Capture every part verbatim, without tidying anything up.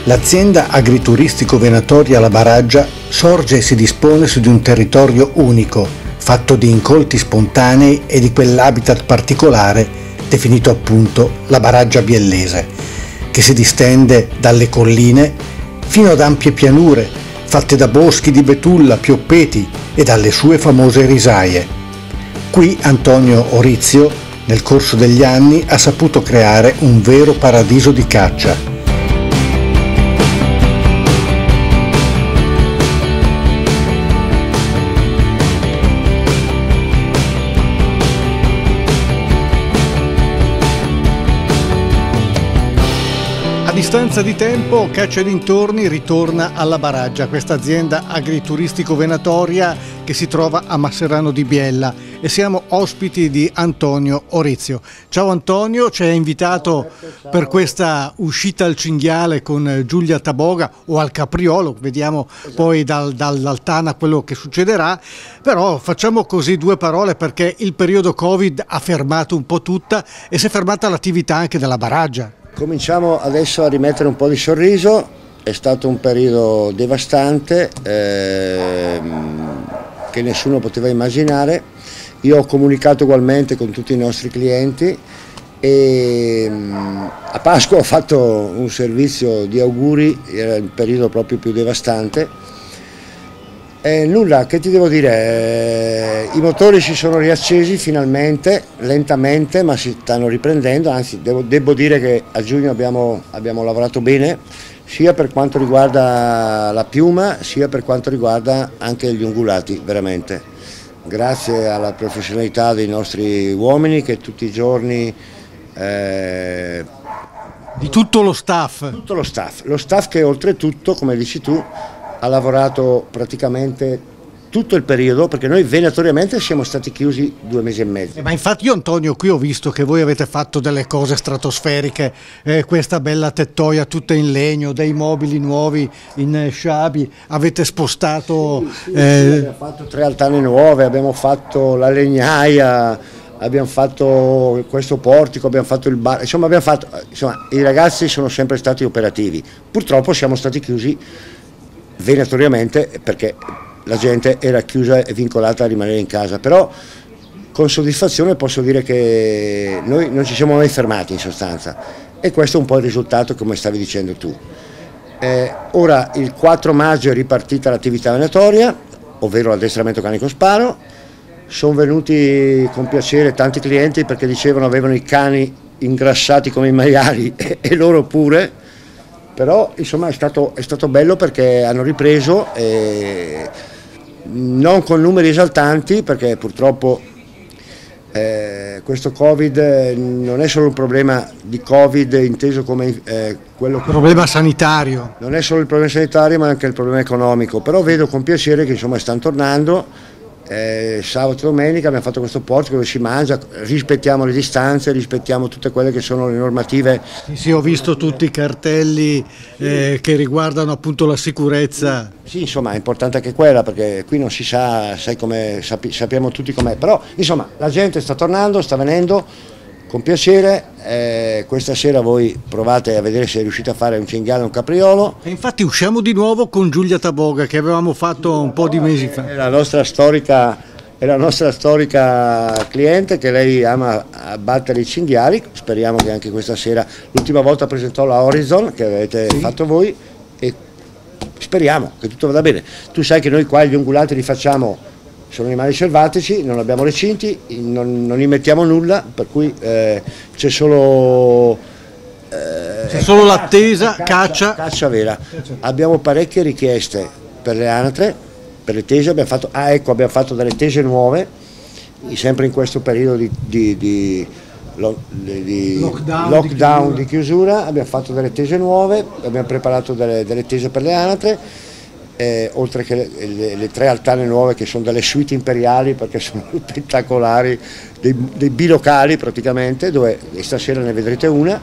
L'azienda agrituristico venatoria La Baraggia sorge e si dispone su di un territorio unico, fatto di incolti spontanei e di quell'habitat particolare definito appunto la Baraggia biellese, che si distende dalle colline fino ad ampie pianure, fatte da boschi di betulla, pioppeti e dalle sue famose risaie. Qui Antonio Orizio, nel corso degli anni, ha saputo creare un vero paradiso di caccia. A distanza di tempo, Caccia e dintorni ritorna alla Baraggia, questa azienda agrituristico-venatoria che si trova a Masserano di Biella, e siamo ospiti di Antonio Orizio. Ciao Antonio, ci hai invitato per questa uscita al cinghiale con Giulia Taboga o al capriolo, vediamo poi dal, dall'Altana quello che succederà, però facciamo così due parole perché il periodo Covid ha fermato un po' tutta e si è fermata l'attività anche della Baraggia. Cominciamo adesso a rimettere un po' di sorriso, è stato un periodo devastante ehm, che nessuno poteva immaginare. Io ho comunicato ugualmente con tutti i nostri clienti e ehm, a Pasqua ho fatto un servizio di auguri, era il periodo proprio più devastante. Eh, nulla, che ti devo dire, eh, i motori si sono riaccesi finalmente, lentamente, ma si stanno riprendendo, anzi devo, devo dire che a giugno abbiamo, abbiamo lavorato bene, sia per quanto riguarda la piuma, sia per quanto riguarda anche gli ungulati, veramente. Grazie alla professionalità dei nostri uomini che tutti i giorni... Eh, di tutto lo staff. Tutto lo staff, lo staff che oltretutto, come dici tu, ha lavorato praticamente tutto il periodo, perché noi venatoriamente siamo stati chiusi due mesi e mezzo. Eh, ma infatti io Antonio qui ho visto che voi avete fatto delle cose stratosferiche, eh, questa bella tettoia tutta in legno, dei mobili nuovi in eh, sciabi, avete spostato... Sì, sì, eh... sì, abbiamo fatto tre altane nuove, abbiamo fatto la legnaia, abbiamo fatto questo portico, abbiamo fatto il bar, insomma, abbiamo fatto, insomma i ragazzi sono sempre stati operativi. Purtroppo siamo stati chiusi venatoriamente perché la gente era chiusa e vincolata a rimanere in casa, però con soddisfazione posso dire che noi non ci siamo mai fermati in sostanza, e questo è un po' il risultato, come stavi dicendo tu. Eh, ora il quattro maggio è ripartita l'attività venatoria, ovvero l'addestramento canico sparo. Sono venuti con piacere tanti clienti perché dicevano avevano i cani ingrassati come i maiali e, e loro pure. Però insomma è stato, è stato bello perché hanno ripreso, eh, non con numeri esaltanti, perché purtroppo eh, questo Covid non è solo un problema di Covid inteso come eh, quello che... problema sanitario. Non è solo il problema sanitario ma anche il problema economico, però vedo con piacere che insomma stanno tornando. Eh, sabato e domenica abbiamo fatto questo portico dove si mangia, rispettiamo le distanze, rispettiamo tutte quelle che sono le normative. Sì, sì, ho visto tutti i cartelli eh, che riguardano appunto la sicurezza. Sì, insomma è importante anche quella, perché qui non si sa, sai come, sapi, sappiamo tutti com'è, però insomma la gente sta tornando, sta venendo con piacere. Eh, questa sera voi provate a vedere se riuscite a fare un cinghiale o un capriolo. E infatti usciamo di nuovo con Giulia Taboga, che avevamo fatto un po' di mesi fa. È la nostra storica, è la nostra storica cliente, che lei ama abbattere i cinghiali. Speriamo che anche questa sera, l'ultima volta presentò la Horizon che avete sì. fatto voi, e speriamo che tutto vada bene. Tu sai che noi qua gli ungulati li facciamo, sono animali selvatici, non abbiamo recinti, non, non li mettiamo nulla, per cui eh, c'è solo, eh, c'è solo l'attesa, caccia, caccia, caccia vera. Abbiamo parecchie richieste per le anatre, per le tese, abbiamo fatto, ah, ecco, abbiamo fatto delle tese nuove, sempre in questo periodo di, di, di, di lockdown, lockdown di, di chiusura, abbiamo fatto delle tese nuove, abbiamo preparato delle, delle tese per le anatre. Eh, oltre che le, le, le tre altane nuove che sono delle suite imperiali, perché sono spettacolari, dei, dei bilocali praticamente, dove stasera ne vedrete una,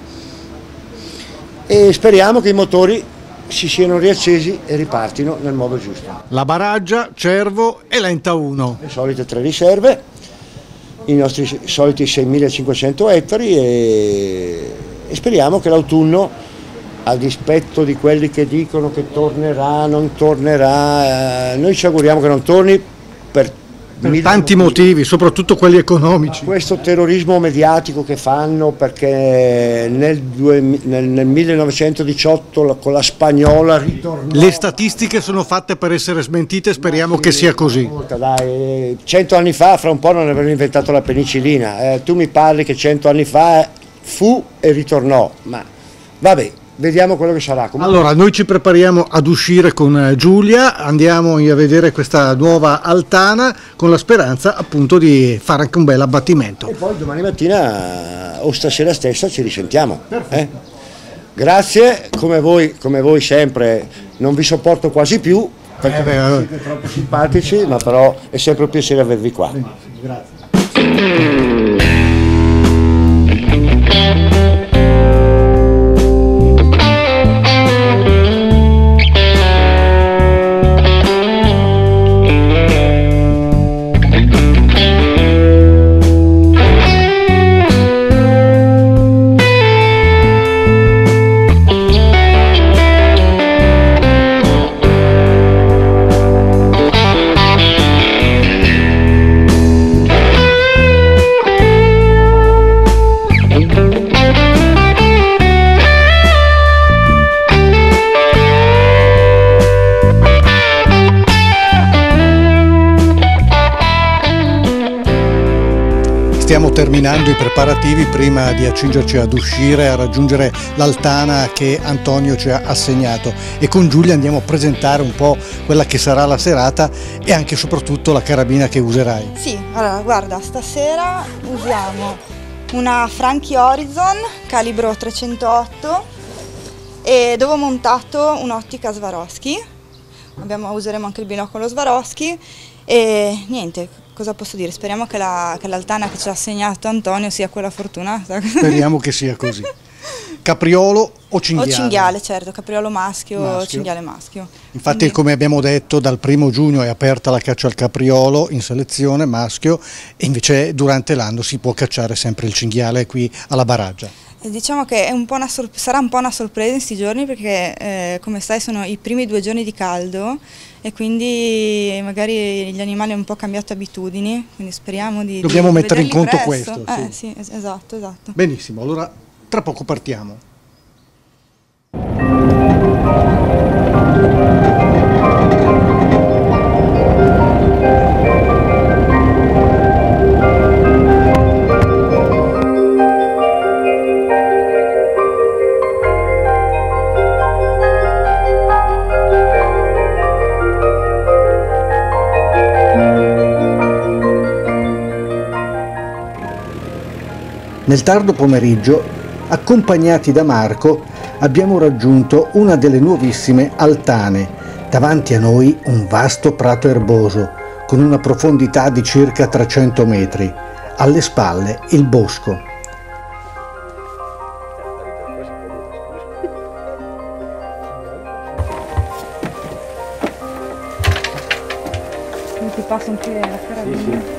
e speriamo che i motori si siano riaccesi e ripartino nel modo giusto. La Baraggia, Cervo e Lenta uno. Le solite tre riserve, i nostri soliti seimilacinquecento ettari, e, e speriamo che l'autunno a dispetto di quelli che dicono che tornerà, non tornerà, eh, noi ci auguriamo che non torni per, per tanti motivi. motivi, soprattutto quelli economici. Questo terrorismo mediatico che fanno, perché nel, due, nel, nel millenovecentodiciotto la, con la spagnola ritornò. Le statistiche sono fatte per essere smentite, speriamo sì, che sia così. Dai, cento anni fa, fra un po' non avevano inventato la penicillina, eh, tu mi parli che cento anni fa fu e ritornò, ma vabbè. Vediamo quello che sarà. Comunque... Allora, noi ci prepariamo ad uscire con Giulia, andiamo a vedere questa nuova Altana con la speranza appunto di fare anche un bel abbattimento. E poi domani mattina o stasera stessa ci risentiamo. Eh? Grazie, come voi, come voi sempre non vi sopporto quasi più perché eh beh, siete troppo simpatici, ma però è sempre un piacere avervi qua. Grazie. Stiamo terminando i preparativi prima di accingerci ad uscire, a raggiungere l'Altana che Antonio ci ha assegnato, e con Giulia andiamo a presentare un po' quella che sarà la serata e anche e soprattutto la carabina che userai. Sì, allora guarda, stasera usiamo una Franchi Horizon calibro trecentootto e dove ho montato un'ottica Swarovski. Abbiamo, useremo anche il binocolo Swarovski e niente. Cosa posso dire? Speriamo che, la, che l'Altana che ci ha assegnato Antonio sia quella fortunata. Speriamo che sia così. Capriolo o cinghiale? O cinghiale, certo, capriolo maschio, maschio. o cinghiale maschio. Infatti, quindi... come abbiamo detto, dal primo giugno è aperta la caccia al capriolo in selezione maschio, e invece durante l'anno si può cacciare sempre il cinghiale qui alla Baraggia. Diciamo che è un po' una sarà un po' una sorpresa in questi giorni perché eh, come sai sono i primi due giorni di caldo e quindi magari gli animali hanno un po' cambiato abitudini, quindi speriamo di Dobbiamo di mettere in conto presto. questo. Eh, sì. sì, esatto, esatto. Benissimo, allora tra poco partiamo. Nel tardo pomeriggio, accompagnati da Marco, abbiamo raggiunto una delle nuovissime Altane. Davanti a noi un vasto prato erboso, con una profondità di circa trecento metri. Alle spalle il bosco. Ti passo anche la carabina. Sì, sì.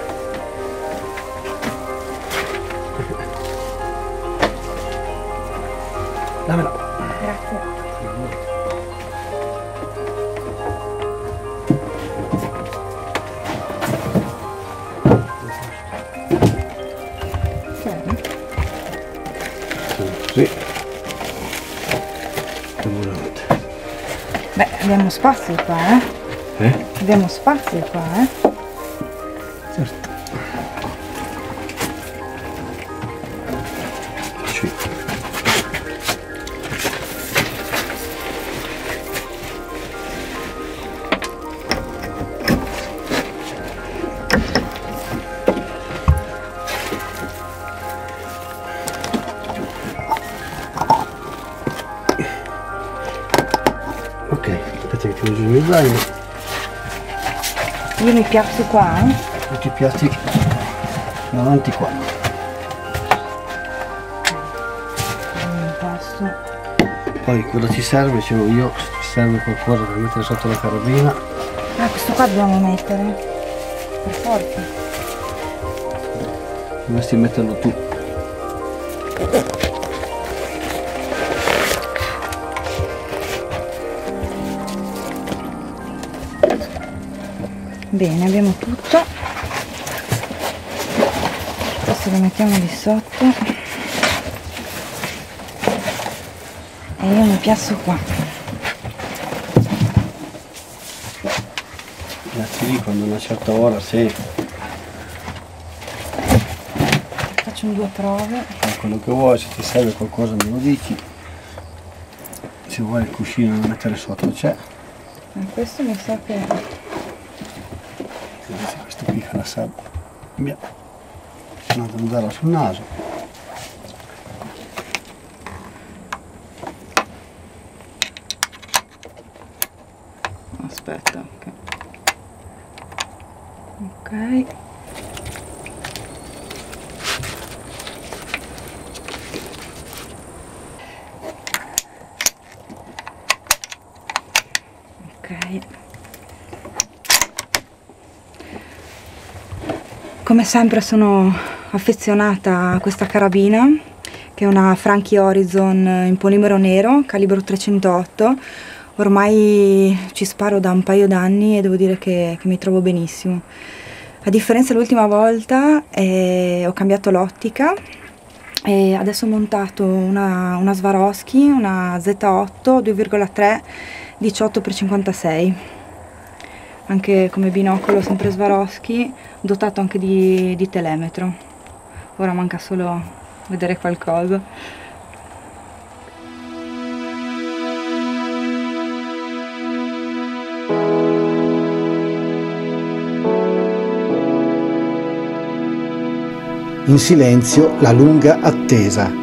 Dammela. Grazie. Sì. Beh, abbiamo spazio qua, eh? Eh? Abbiamo spazio qua, eh? Certo. Sì. Ok, aspetta che ti uso il mio zaino. Io mi piazzo qua, eh? E ti piazzi davanti qua. Un passo. Poi cosa ci serve? Dicevo io, ci serve qualcosa per mettere sotto la carabina. Ah, questo qua dobbiamo mettere. Per forza. Dovresti metterlo tu. Bene, abbiamo tutto. Adesso lo mettiamo di sotto e io mi piazzo qua. Piazzi lì quando a una certa ora, sì. Faccio due prove. Fai quello che vuoi, se ti serve qualcosa me lo dici. Se vuoi il cuscino da mettere sotto c'è. E questo mi sa che... Invece questo qui che la sabbia. Via. Vado a andarla sul naso. Aspetta, ok. Ok. Ok. Come sempre sono affezionata a questa carabina, che è una Franchi Horizon in polimero nero, calibro trecentotto. Ormai ci sparo da un paio d'anni e devo dire che, che mi trovo benissimo. A differenza dell'ultima volta eh, ho cambiato l'ottica e adesso ho montato una, una Swarovski, una Z otto due virgola tre diciotto per cinquantasei. Anche come binocolo sempre Swarovski, dotato anche di, di telemetro. Ora manca solo vedere qualcosa. In silenzio la lunga attesa.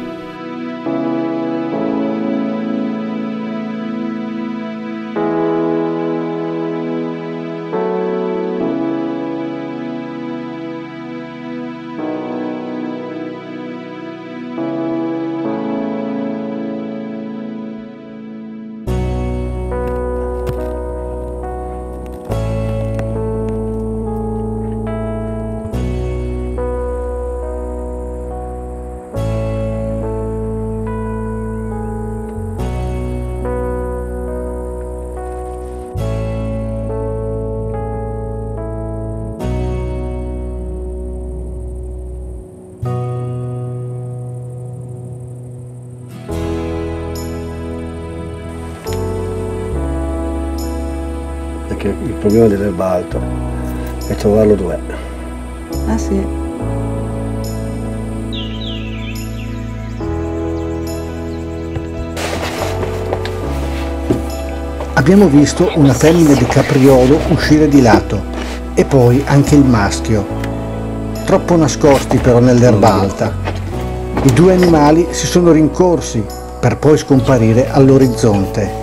Perché il problema dell'erba alta è trovarlo dov'è. Ah sì. Abbiamo visto una femmina di capriolo uscire di lato e poi anche il maschio, troppo nascosti però nell'erba alta. I due animali si sono rincorsi per poi scomparire all'orizzonte.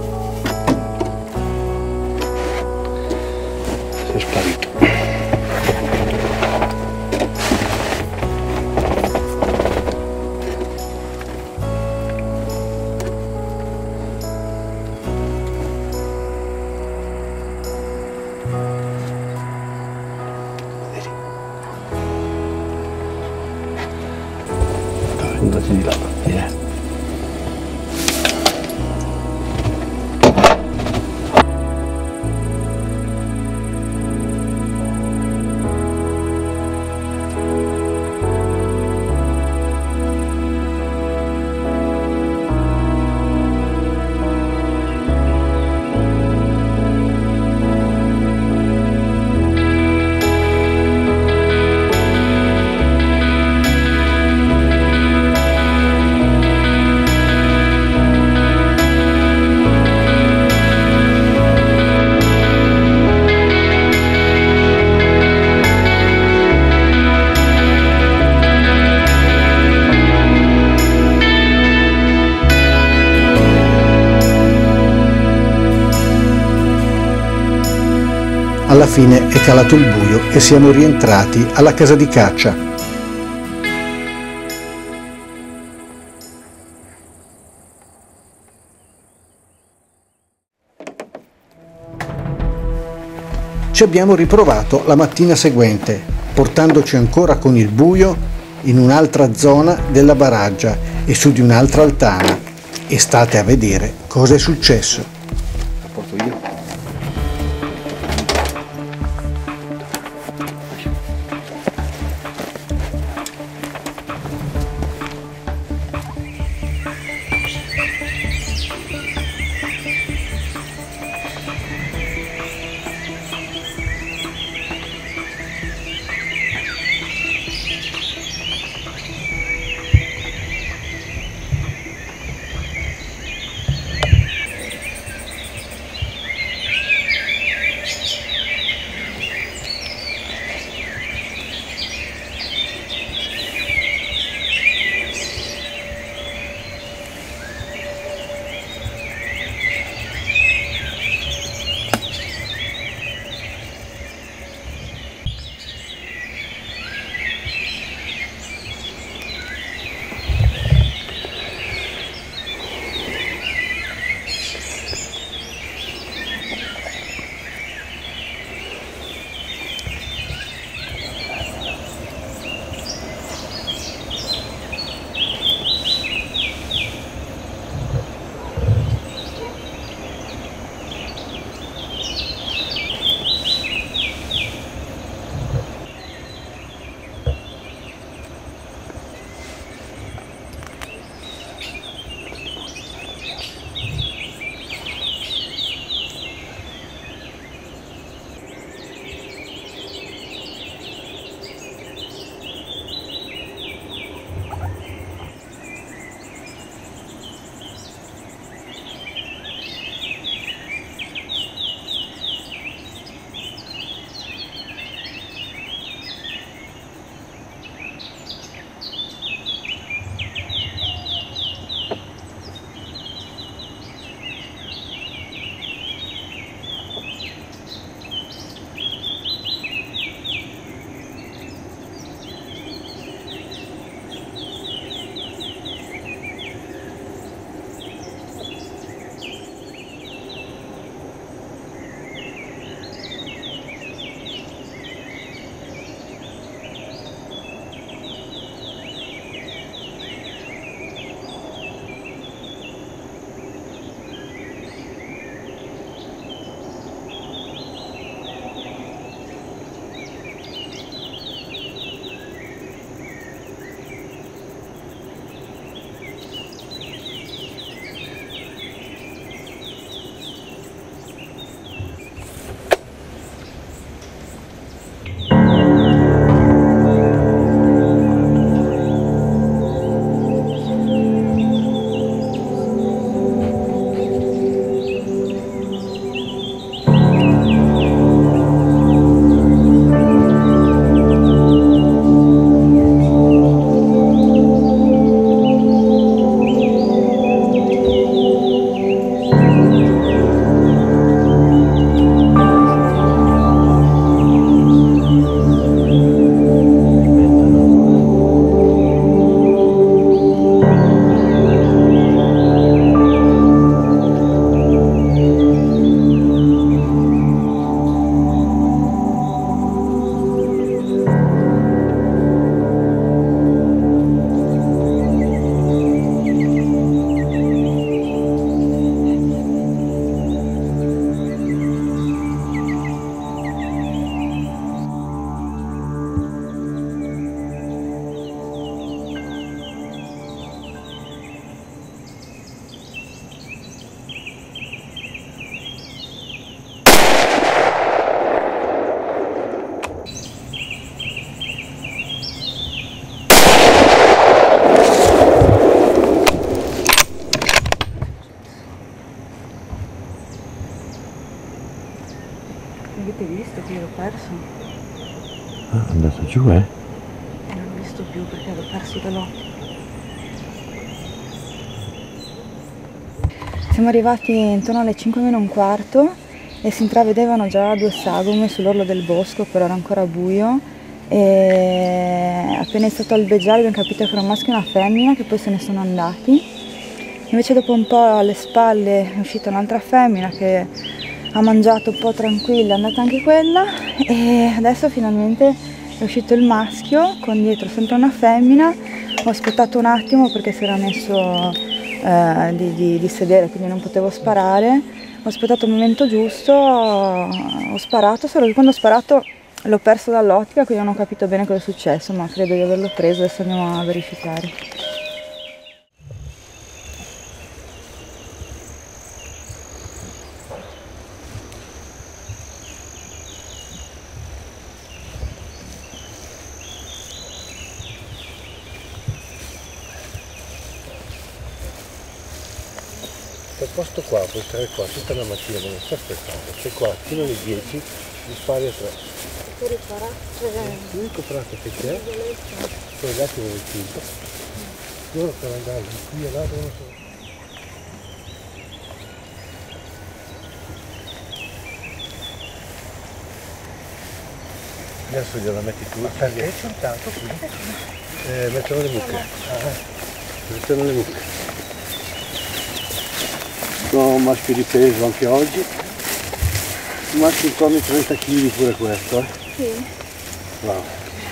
È sparito. Andate di là, eh. Alla fine è calato il buio e siamo rientrati alla casa di caccia. Ci abbiamo riprovato la mattina seguente, portandoci ancora con il buio in un'altra zona della baraggia e su di un'altra altana. E state a vedere cosa è successo. La porto io. Sì, l'ho perso. Ah, è andato giù, eh? E non l'ho visto più perché l'ho perso dall'occhio. Siamo arrivati intorno alle cinque meno un quarto e si intravedevano già due sagome sull'orlo del bosco, però era ancora buio. E appena iniziato a albeggiare abbiamo capito che era un maschio e una femmina, che poi se ne sono andati. Invece dopo un po' alle spalle è uscita un'altra femmina che ha mangiato un po' tranquilla, è andata anche quella, e adesso finalmente è uscito il maschio con dietro sempre una femmina. Ho aspettato un attimo perché si era messo eh, di, di, di sedere, quindi non potevo sparare. Ho aspettato il momento giusto, ho, ho sparato, solo che quando ho sparato l'ho perso dall'ottica, quindi non ho capito bene cosa è successo, ma credo di averlo preso, adesso andiamo a verificare. Quel posto qua, puoi stare qua tutta la mattina, non sto aspettando, sei qua fino alle dieci, mi spari a tre. L'unico prato che c'è, poi l'attimo del cibo, loro per andare di qui e là devono solo. Adesso gliela metti tu, perché c'è un tanto qui? Eh, mettono le mucche. Ah, mettono le mucche. Sono un maschio di peso anche oggi, un maschio intorno ai trenta chili pure questo, eh? Sì. Bravo.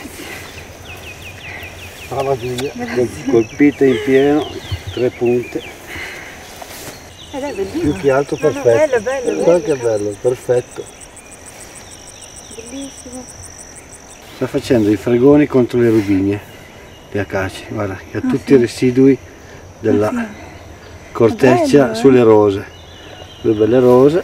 Brava Giulia, colpite in pieno, tre punte. Ed è bellissimo. Più che altro perfetto. No, no, bello, bello, Guarda che bello, perfetto. Bellissimo. Sta facendo i fregoni contro le rubinie, le acaci, guarda, che ha Ah, tutti sì. i residui della Ah, sì. corteccia Bello, eh? sulle rose. Due belle rose.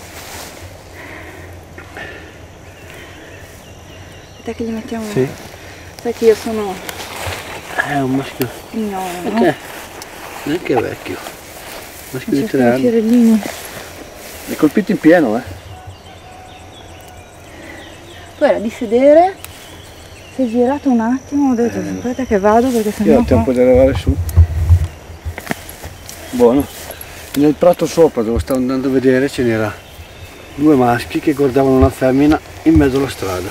Aspetta che gli mettiamo... Sì. Sai che io sono È un maschio. ignora, no? Perché? Neanche vecchio. Maschio di Cerco tre i anni. fiorellini. È colpito in pieno, eh? Poi era di sedere, si è girato un attimo, ho detto Eh. aspetta che vado perché Io sennò ho tempo qua... di arrivare su. Buono. Nel prato sopra dove stavo andando a vedere ce n'era due maschi che guardavano una femmina in mezzo alla strada.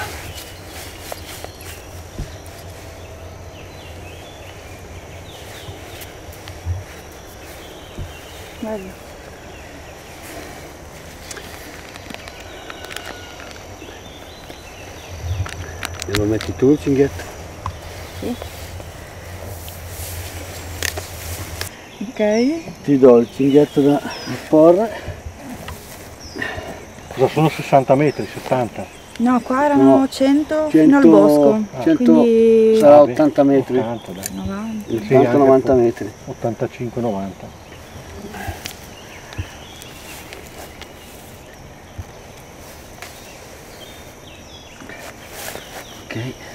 Bello. Glielo metti tu il cinghietto? Sì. Ok. Ti do il cinghietto da porre. Cosa sono sessanta metri, settanta? No, qua erano No, cento, fino cento al bosco, cento quindi sarà Vabbè, ottanta metri, ottanta, dai. novanta. Sì, ottanta anche novanta po- metri. ottantacinque novanta. Ok.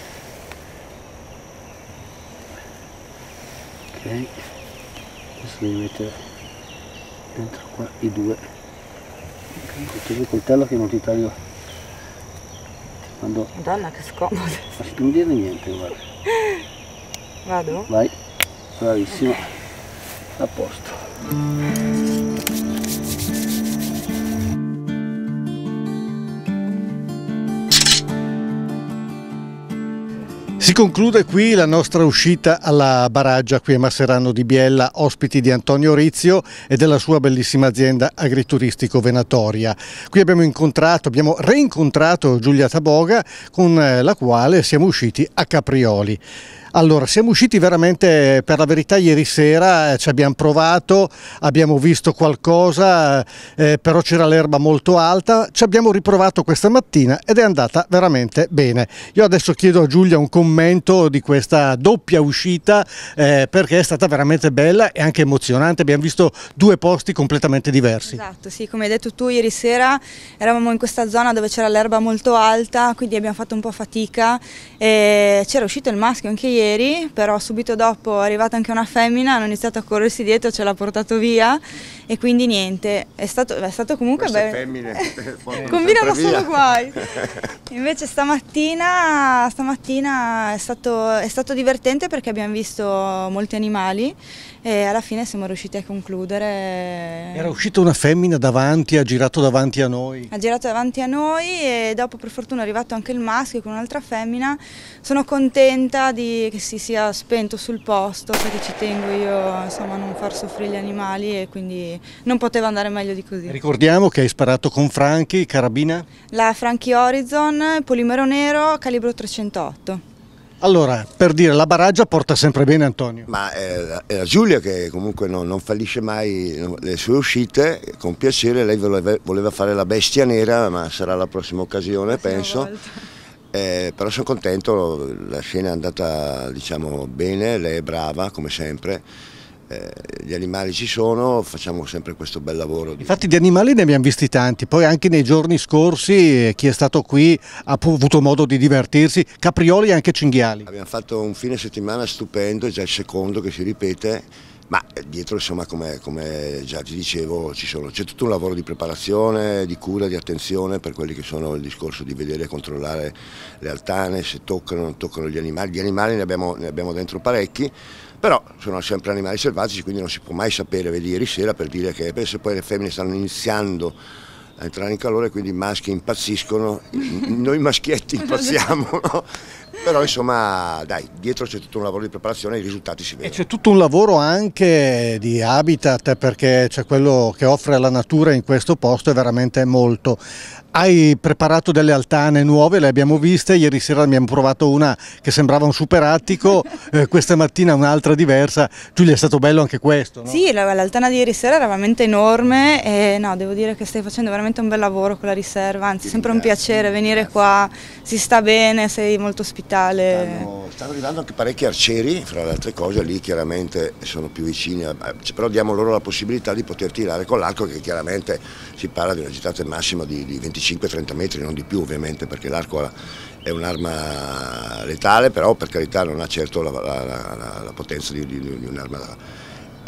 Ok. Adesso devi mettere dentro qua i due. Ok. Tieni il coltello che non ti taglio. Quando. Madonna che scomodo. Ma non dire niente, guarda. Vado? Vai. Bravissima. A posto. Si conclude qui la nostra uscita alla Baraggia qui a Masserano di Biella, ospiti di Antonio Rizio e della sua bellissima azienda Agrituristico Venatoria. Qui abbiamo incontrato, abbiamo reincontrato Giulia Taboga, con la quale siamo usciti a Caprioli. Allora, siamo usciti veramente, per la verità, ieri sera, eh, ci abbiamo provato, abbiamo visto qualcosa, eh, però c'era l'erba molto alta, ci abbiamo riprovato questa mattina ed è andata veramente bene. Io adesso chiedo a Giulia un commento di questa doppia uscita, eh, perché è stata veramente bella e anche emozionante, abbiamo visto due posti completamente diversi. Esatto, sì, come hai detto tu ieri sera eravamo in questa zona dove c'era l'erba molto alta, quindi abbiamo fatto un po' fatica, e c'era uscito il maschio anche ieri, ieri, però subito dopo è arrivata anche una femmina, hanno iniziato a corrersi dietro, ce l'ha portato via e quindi niente, è stato, è stato comunque bello. Femmine combinano solo guai. Invece stamattina, stamattina è, stato, è stato divertente perché abbiamo visto molti animali e alla fine siamo riusciti a concludere. Era uscita una femmina davanti, ha girato davanti a noi. Ha girato davanti a noi e dopo per fortuna è arrivato anche il maschio con un'altra femmina. Sono contenta di, che si sia spento sul posto perché ci tengo io insomma, a non far soffrire gli animali e quindi non poteva andare meglio di così. Ricordiamo che hai sparato con Franchi, carabina? La Franchi Horizon, polimero nero, calibro trecentotto. Allora, per dire, la baraggia porta sempre bene Antonio? Ma è la, è la Giulia che comunque non, non fallisce mai le sue uscite, con piacere, lei voleva, voleva fare la bestia nera, ma sarà la prossima occasione la penso. Eh, però sono contento, la scena è andata diciamo bene, lei è brava come sempre. Eh, gli animali ci sono, facciamo sempre questo bel lavoro. Infatti di animali ne abbiamo visti tanti, poi anche nei giorni scorsi chi è stato qui ha avuto modo di divertirsi, caprioli e anche cinghiali. Abbiamo fatto un fine settimana stupendo, è già il secondo che si ripete, ma dietro insomma come, come già ti dicevo c'è tutto un lavoro di preparazione, di cura, di attenzione per quelli che sono il discorso di vedere e controllare le altane, se toccano o non toccano gli animali. Gli animali ne abbiamo, ne abbiamo dentro parecchi. Però sono sempre animali selvatici, quindi non si può mai sapere, vedi ieri sera per dire che se poi le femmine stanno iniziando a entrare in calore, quindi i maschi impazziscono, noi maschietti impazziamo, no? Però insomma dai, dietro c'è tutto un lavoro di preparazione e i risultati si vedono. E c'è tutto un lavoro anche di habitat perché c'è quello che offre la natura in questo posto è veramente molto. Hai preparato delle altane nuove, le abbiamo viste, ieri sera ne abbiamo provato una che sembrava un super attico, eh, questa mattina un'altra diversa. Giulia, è stato bello anche questo, no? Sì, l'altana di ieri sera era veramente enorme e no, devo dire che stai facendo veramente un bel lavoro con la riserva, anzi è sempre un piacere venire qua, si sta bene, sei molto ospitale. Stanno, stanno arrivando anche parecchi arcieri, fra le altre cose, lì chiaramente sono più vicini, a, però diamo loro la possibilità di poter tirare con l'arco che chiaramente si parla di una gittata massima di, di venticinque trenta metri, non di più ovviamente perché l'arco è un'arma letale, però per carità non ha certo la, la, la, la potenza di, di, di un'arma.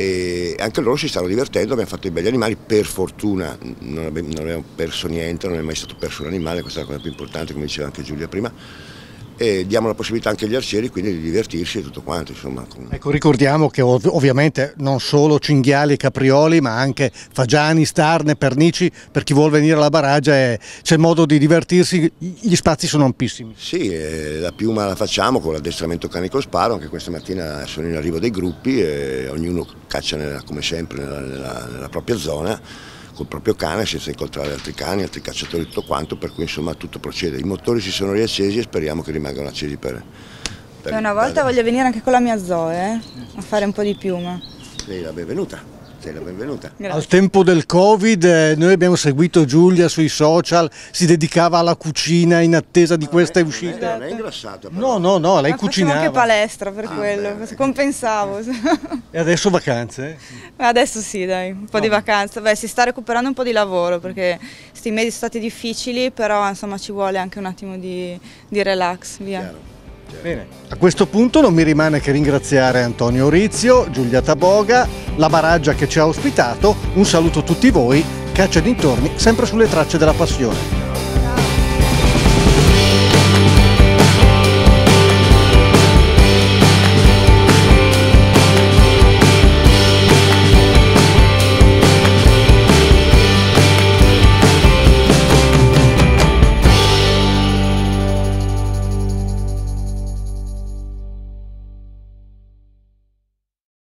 E anche loro si stanno divertendo, abbiamo fatto i belli animali, per fortuna non abbiamo, non abbiamo perso niente, non è mai stato perso un animale, questa è la cosa più importante come diceva anche Giulia prima. E diamo la possibilità anche agli arcieri quindi di divertirsi e tutto quanto insomma. Ecco, ricordiamo che ov ovviamente non solo cinghiali e caprioli ma anche fagiani, starne, pernici, per chi vuole venire alla baraggia c'è modo di divertirsi, gli spazi sono ampissimi. Sì, eh, la piuma la facciamo con l'addestramento canico sparo, anche questa mattina sono in arrivo dei gruppi e ognuno caccia nella, come sempre nella, nella, nella propria zona col proprio cane senza incontrare altri cani, altri cacciatori e tutto quanto, per cui insomma tutto procede. I motori si sono riaccesi e speriamo che rimangano accesi per... per una volta voglio venire anche con la mia Zoe eh, a fare un po' di piuma. Sei la benvenuta, sei la benvenuta. Grazie. Al tempo del Covid eh, noi abbiamo seguito Giulia sui social, si dedicava alla cucina in attesa di queste non uscite. Non è ingrassata però. No, no, no, lei Ma cucinava. Facevo anche palestra per ah, quello, beh, compensavo. E adesso vacanze? Adesso sì, dai, un po' no. di vacanza. Beh, si sta recuperando un po' di lavoro perché questi mesi sono stati difficili, però insomma ci vuole anche un attimo di, di relax, via. Chiaro. Bene, a questo punto non mi rimane che ringraziare Antonio Orizio, Giulia Taboga, la baraggia che ci ha ospitato, un saluto a tutti voi, Caccia e dintorni, sempre sulle tracce della passione.